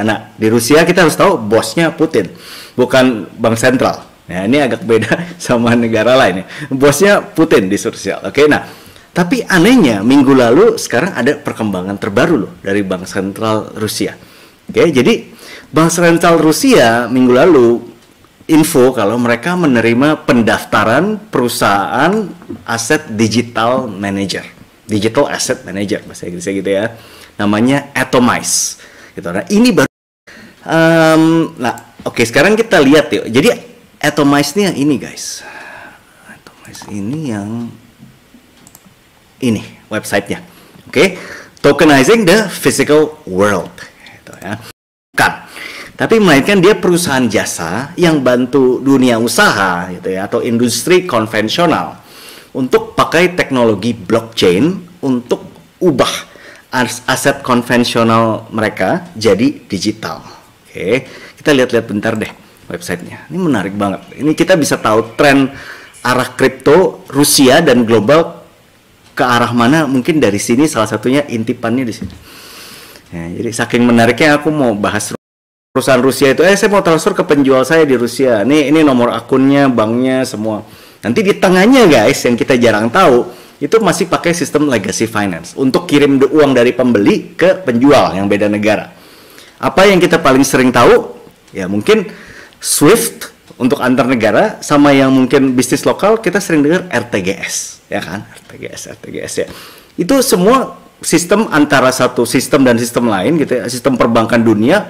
Nah, di Rusia kita harus tahu bosnya Putin, bukan bank sentral. Ya, ini agak beda sama negara lain ya. Bosnya Putin di Rusia. Oke, nah, tapi anehnya minggu lalu sekarang ada perkembangan terbaru loh dari bank sentral Rusia. Oke, jadi bank sentral Rusia minggu lalu info kalau mereka menerima pendaftaran perusahaan aset digital manager, digital asset manager bahasa Inggrisnya gitu ya, namanya Atomize. Gitu. Nah, ini baru. Nah, oke, sekarang kita lihat yuk. Jadi Atomize ini yang ini guys. Atomize ini yang ini websitenya. Oke, tokenizing the physical world. Gitu ya. Bukan. Tapi melainkan dia perusahaan jasa yang bantu dunia usaha gitu ya, atau industri konvensional untuk pakai teknologi blockchain untuk ubah aset konvensional mereka jadi digital. Oke, kita lihat-lihat bentar deh websitenya. Ini menarik banget. Ini kita bisa tahu tren arah kripto Rusia dan global ke arah mana. Mungkin dari sini salah satunya intipannya di sini. Ya, jadi saking menariknya aku mau bahas perusahaan Rusia itu. Saya mau transfer ke penjual saya di Rusia. Ini nomor akunnya, banknya, semua. Nanti di tengahnya guys, yang kita jarang tahu, itu masih pakai sistem legacy finance untuk kirim uang dari pembeli ke penjual yang beda negara. Apa yang kita paling sering tahu? Ya mungkin SWIFT untuk antar negara, sama yang mungkin bisnis lokal kita sering dengar RTGS, ya kan? RTGS ya. Itu semua sistem antara satu sistem dan sistem lain gitu ya, sistem perbankan dunia.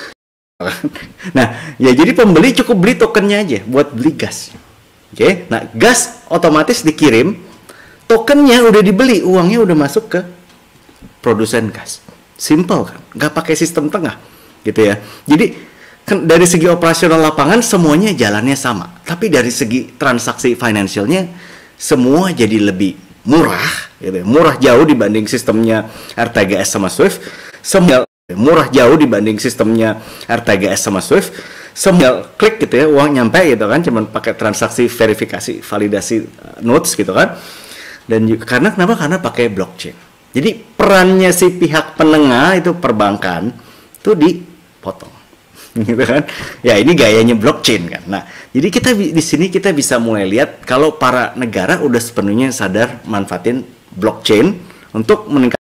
Nah, ya jadi pembeli cukup beli tokennya aja buat beli gas. Oke, nah gas otomatis dikirim, tokennya udah dibeli, uangnya udah masuk ke produsen gas. Simple kan, nggak pakai sistem tengah, gitu ya. Jadi kan dari segi operasional lapangan semuanya jalannya sama, tapi dari segi transaksi finansialnya semua jadi lebih murah, gitu ya. Murah jauh dibanding sistemnya RTGS sama SWIFT. Murah jauh dibanding sistemnya RTGS sama SWIFT. Semua klik gitu ya, uang nyampe gitu kan, cuman pakai transaksi verifikasi, validasi notes gitu kan. Dan karena kenapa? Karena pakai blockchain. Jadi perannya si pihak penengah itu perbankan itu dipotong, gitu kan? Ya ini gayanya blockchain kan. Nah, jadi kita di sini kita bisa mulai lihat kalau para negara udah sepenuhnya sadar manfaatin blockchain untuk meningkatkan